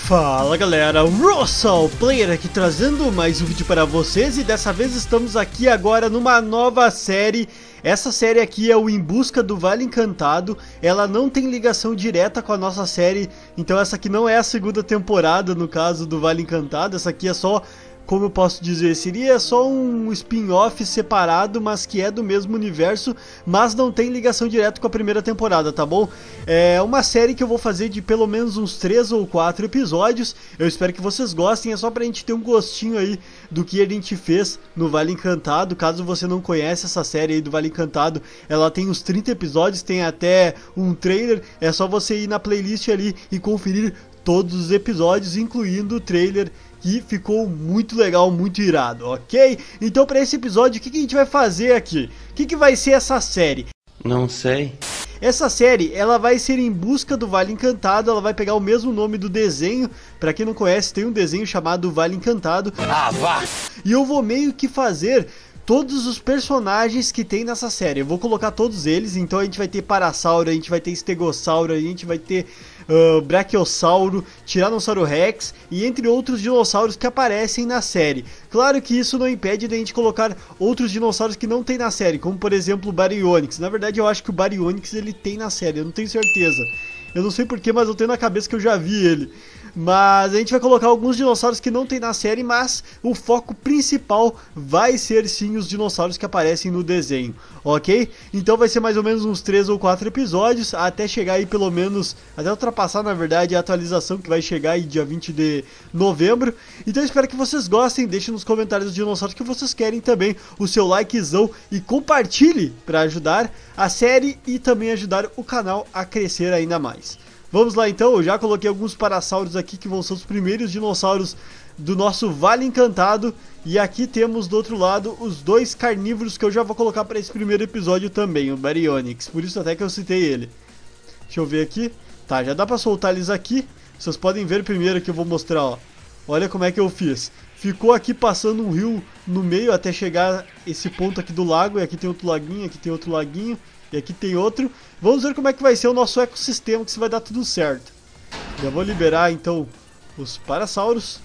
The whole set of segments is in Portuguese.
Fala galera, Russell Player aqui trazendo mais um vídeo para vocês e dessa vez estamos aqui agora numa nova série. Essa série aqui é o Em Busca do Vale Encantado. Ela não tem ligação direta com a nossa série, então essa aqui não é a segunda temporada no caso do Vale Encantado. Essa aqui é só, como eu posso dizer, seria só um spin-off separado, mas que é do mesmo universo, mas não tem ligação direta com a primeira temporada, tá bom? É uma série que eu vou fazer de pelo menos uns 3 ou 4 episódios, eu espero que vocês gostem, é só pra gente ter um gostinho aí do que a gente fez no Vale Encantado. Caso você não conhece essa série aí do Vale Encantado, ela tem uns 30 episódios, tem até um trailer, é só você ir na playlist ali e conferir todos os episódios, incluindo o trailer, que ficou muito legal, muito irado, ok? Então para esse episódio, o que a gente vai fazer aqui? O que vai ser essa série? Não sei. Essa série, ela vai ser Em Busca do Vale Encantado, ela vai pegar o mesmo nome do desenho. Pra quem não conhece, tem um desenho chamado Vale Encantado. Ah, vá! E eu vou meio que fazer todos os personagens que tem nessa série. Eu vou colocar todos eles, então a gente vai ter Parasauro, a gente vai ter Estegossauro, a gente vai ter Brachiosauro, Tiranossauro Rex e entre outros dinossauros que aparecem na série. Claro que isso não impede de a gente colocar outros dinossauros que não tem na série, como por exemplo o Baryonyx. Na verdade eu acho que o Baryonyx ele tem na série, eu não tenho certeza. Eu não sei porquê, mas eu tenho na cabeça que eu já vi ele. Mas a gente vai colocar alguns dinossauros que não tem na série, mas o foco principal vai ser sim os dinossauros que aparecem no desenho, ok? Então vai ser mais ou menos uns 3 ou 4 episódios, até chegar aí pelo menos, até ultrapassar na verdade a atualização que vai chegar aí dia 20 de novembro. Então eu espero que vocês gostem, deixem nos comentários os dinossauros que vocês querem também, o seu likezão e compartilhe para ajudar a série e também ajudar o canal a crescer ainda mais. Vamos lá então, eu já coloquei alguns parassauros aqui que vão ser os primeiros dinossauros do nosso Vale Encantado. E aqui temos do outro lado os dois carnívoros que eu já vou colocar para esse primeiro episódio também, o Baryonyx, por isso até que eu citei ele. Deixa eu ver aqui, tá, já dá para soltar eles aqui. Vocês podem ver primeiro que eu vou mostrar, ó. Olha como é que eu fiz. Ficou aqui passando um rio no meio até chegar esse ponto aqui do lago. E aqui tem outro laguinho, aqui tem outro laguinho. E aqui tem outro. Vamos ver como é que vai ser o nosso ecossistema, que se vai dar tudo certo. Já vou liberar então os parassauros.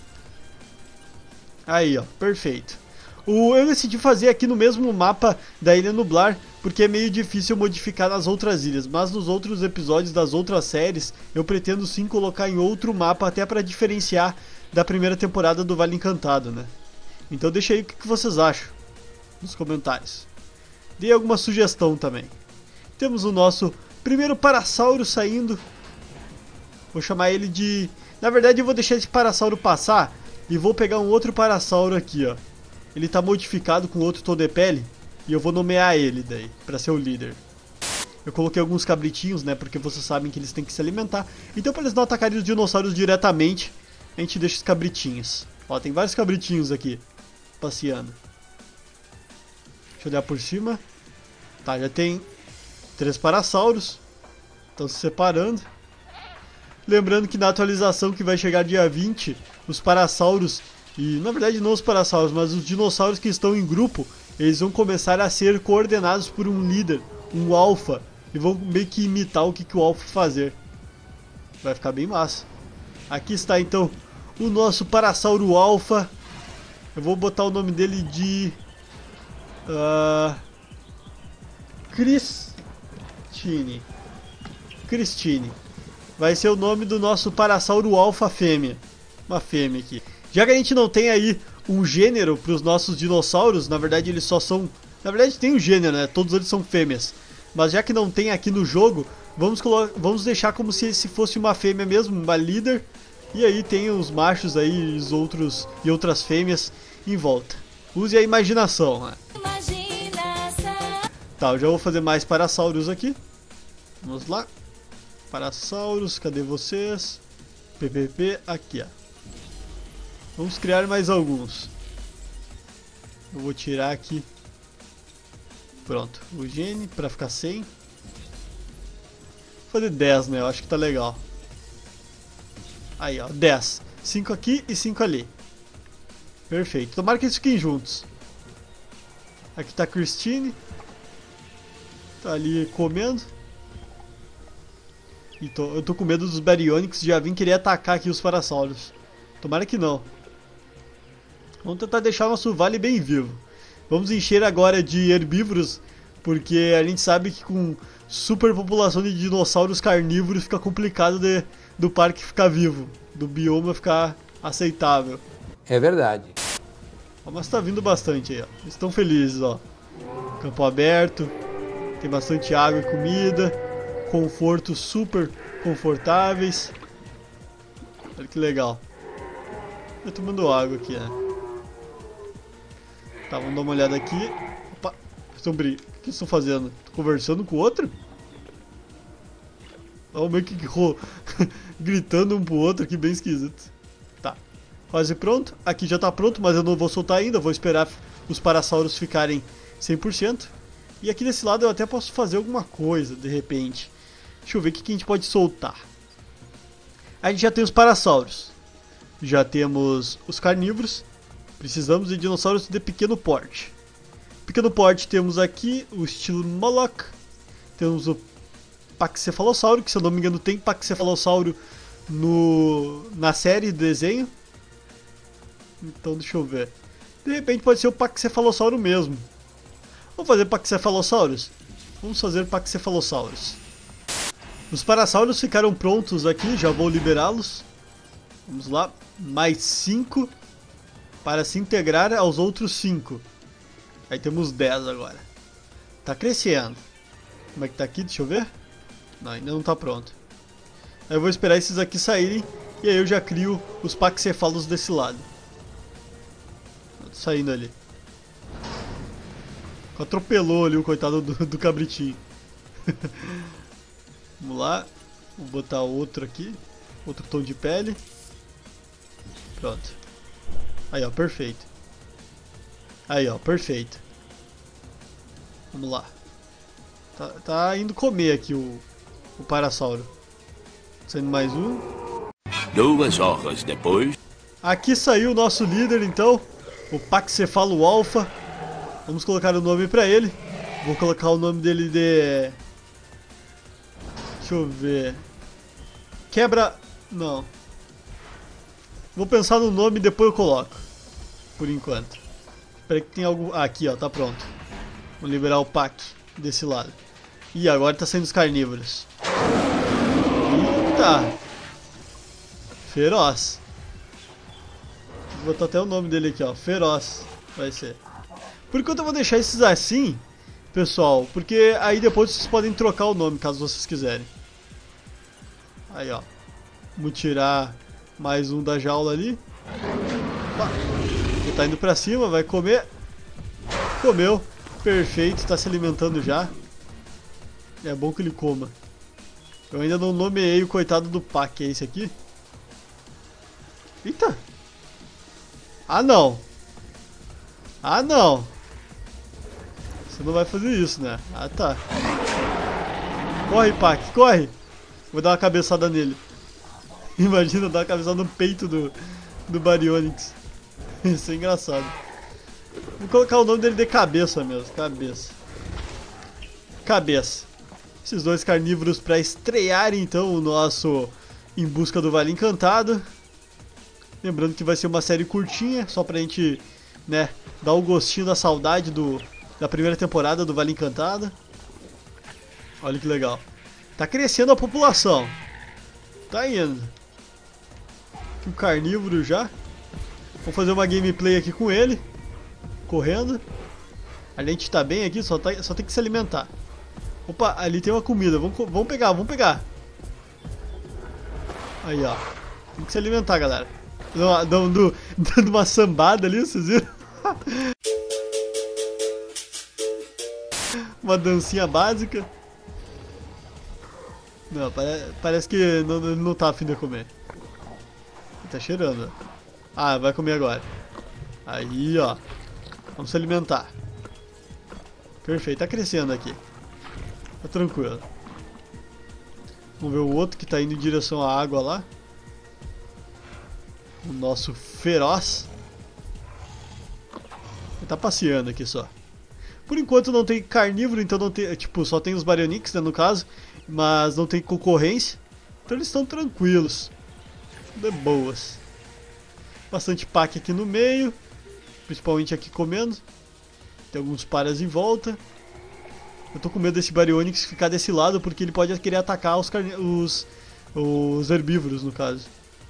Aí ó, perfeito. Eu decidi fazer aqui no mesmo mapa da Ilha Nublar, porque é meio difícil modificar nas outras ilhas. Mas nos outros episódios das outras séries, eu pretendo sim colocar em outro mapa, até para diferenciar da primeira temporada do Vale Encantado, né? Então deixa aí o que vocês acham nos comentários. Dê alguma sugestão também. Temos o nosso primeiro Parasauro saindo. Vou chamar ele de... Na verdade eu vou deixar esse Parasauro passar e vou pegar um outro Parasauro aqui, ó. Ele tá modificado com outro Todepele e eu vou nomear ele daí, pra ser o líder. Eu coloquei alguns cabritinhos, né, porque vocês sabem que eles têm que se alimentar. Então pra eles não atacarem os dinossauros diretamente, a gente deixa os cabritinhos. Ó, tem vários cabritinhos aqui, passeando. Deixa eu olhar por cima. Tá, já tem 3 parassauros. Estão se separando. Lembrando que na atualização que vai chegar dia 20, os parassauros, e na verdade não os parassauros, mas os dinossauros que estão em grupo, eles vão começar a ser coordenados por um líder, um alfa, e vão meio que imitar o que o alfa fazer. Vai ficar bem massa. Aqui está então o nosso Parasauro Alpha. Eu vou botar o nome dele de... Christine. Vai ser o nome do nosso Parasauro Alpha fêmea. Uma fêmea aqui. Já que a gente não tem aí um gênero para os nossos dinossauros, na verdade eles só são... Na verdade tem um gênero, né? Todos eles são fêmeas. Mas já que não tem aqui no jogo, vamos deixar como se esse fosse uma fêmea mesmo, uma líder. E aí tem os machos aí e outras fêmeas em volta. Use a imaginação, né? Tá, eu já vou fazer mais parassauros aqui. Vamos lá. Parassauros, cadê vocês? PPP, aqui ó. Vamos criar mais alguns. Eu vou tirar aqui. Pronto, o gene para ficar 100. Vou fazer 10, né? Eu acho que tá legal. Aí ó, 10. 5 aqui e 5 ali. Perfeito, tomara que eles fiquem juntos. Aqui tá a Christine. Tá ali comendo. Então, eu tô com medo dos Baryonyx já vir querer atacar aqui os Parasaurus. Tomara que não. Vamos tentar deixar nosso vale bem vivo. Vamos encher agora de herbívoros, porque a gente sabe que com superpopulação de dinossauros carnívoros fica complicado do parque ficar vivo, do bioma ficar aceitável. É verdade. Mas tá vindo bastante aí, ó. Eles estão felizes, ó. Campo aberto, tem bastante água e comida, conforto super confortáveis. Olha que legal. Eu tô tomando água aqui, né? Tá, vamos dar uma olhada aqui. Opa, o que eles estão fazendo? Tô conversando com o outro? Olha meio que gritando um pro outro aqui, bem esquisito. Tá, quase pronto. Aqui já tá pronto, mas eu não vou soltar ainda. Vou esperar os parassauros ficarem 100%. E aqui desse lado eu até posso fazer alguma coisa, de repente. Deixa eu ver o que a gente pode soltar. A gente já tem os parassauros. Já temos os carnívoros. Precisamos de dinossauros de pequeno porte. Pequeno porte temos aqui o estilo Moloch. Temos o Paxcephalossauro, que se eu não me engano tem Paxcephalossauro na série de desenho. Então deixa eu ver. De repente pode ser o Paxcephalossauro mesmo. Vamos fazer Paxcephalossauros? Vamos fazer Paxcephalossauros. Os Parassauros ficaram prontos aqui, já vou liberá-los. Vamos lá, mais 5 para se integrar aos outros 5. Aí temos 10 agora. Tá crescendo. Como é que tá aqui? Deixa eu ver. Não, ainda não tá pronto. Aí eu vou esperar esses aqui saírem e aí eu já crio os Paxcephalos desse lado. Tô saindo ali. Atropelou ali o coitado do cabritinho. Vamos lá. Vou botar outro aqui. Outro tom de pele. Pronto. Aí ó, perfeito. Aí ó, perfeito. Vamos lá. Tá indo comer aqui o Parasauro. Saindo mais um. 2 horas depois. Aqui saiu o nosso líder então. O Paxcephalo Alpha. Vamos colocar o nome pra ele. Vou colocar o nome dele de... Deixa eu ver. Quebra... Não. Vou pensar no nome e depois eu coloco. Por enquanto. Espera que tem algo... Ah, aqui ó, tá pronto. Vou liberar o Pac desse lado. Ih, agora tá saindo os carnívoros. Eita! Feroz. Vou botar até o nome dele aqui ó. Feroz. Vai ser. Por enquanto eu vou deixar esses assim, pessoal, porque aí depois vocês podem trocar o nome, caso vocês quiserem. Aí, ó. Vamos tirar mais um da jaula ali. Opa. Ele tá indo pra cima, vai comer. Comeu. Perfeito, tá se alimentando já. É bom que ele coma. Eu ainda não nomeei o coitado do Pac, é esse aqui? Eita! Ah, não! Ah, não! Você não vai fazer isso, né? Ah, tá. Corre, Pac, corre! Vou dar uma cabeçada nele. Imagina dar uma cabeçada no peito do Baryonyx. Isso é engraçado. Vou colocar o nome dele de cabeça mesmo. Cabeça. Cabeça. Esses dois carnívoros para estrear então o nosso Em Busca do Vale Encantado. Lembrando que vai ser uma série curtinha, só pra gente, né, dar o gostinho da saudade da primeira temporada do Vale Encantado. Olha que legal. Tá crescendo a população. Tá indo. Aqui o carnívoro já. Vou fazer uma gameplay aqui com ele. Correndo. A gente tá bem aqui, só tem que se alimentar. Opa, ali tem uma comida. Vamos pegar, vamos pegar. Aí, ó. Tem que se alimentar, galera. Dando uma sambada ali, vocês viram? Uma dancinha básica. Não, parece que ele não tá afim de comer. Ele tá cheirando. Ah, vai comer agora. Aí, ó. Vamos se alimentar. Perfeito, tá crescendo aqui. Tá tranquilo. Vamos ver o outro que tá indo em direção à água lá. O nosso feroz. Ele tá passeando aqui só. Por enquanto não tem carnívoro, então não tem, tipo, só tem os Baryonyx, né, no caso, mas não tem concorrência. Então eles estão tranquilos. De boas. Bastante pack aqui no meio. Principalmente aqui comendo. Tem alguns paras em volta. Eu tô com medo desse Baryonyx ficar desse lado, porque ele pode querer atacar os herbívoros, no caso.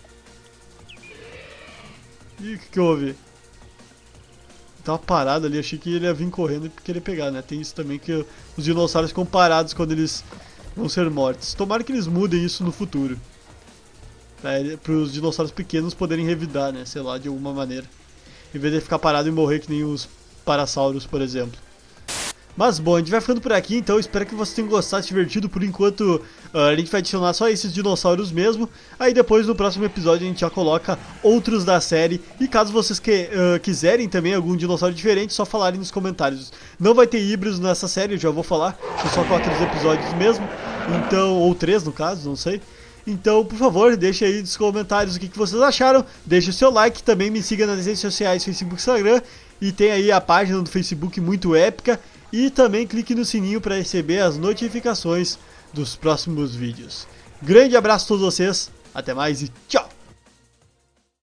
Ih, o que houve? Tava parado ali, achei que ele ia vir correndo e querer pegar, né? Tem isso também, que os dinossauros ficam parados quando eles vão ser mortos. Tomara que eles mudem isso no futuro. Para os dinossauros pequenos poderem revidar, né? Sei lá, de alguma maneira. Em vez de ficar parado e morrer que nem os parassauros, por exemplo. Mas bom, a gente vai ficando por aqui, então espero que vocês tenham gostado, se divertido. Por enquanto a gente vai adicionar só esses dinossauros mesmo. Aí depois no próximo episódio a gente já coloca outros da série. E caso vocês quiserem também algum dinossauro diferente, só falarem nos comentários. Não vai ter híbridos nessa série, eu já vou falar. São só 4 episódios mesmo. Então, ou 3 no caso, não sei. Então, por favor, deixe aí nos comentários o que vocês acharam. Deixe o seu like, também me siga nas redes sociais, Facebook e Instagram. E tem aí a página do Facebook muito épica. E também clique no sininho para receber as notificações dos próximos vídeos. Grande abraço a todos vocês, até mais e tchau!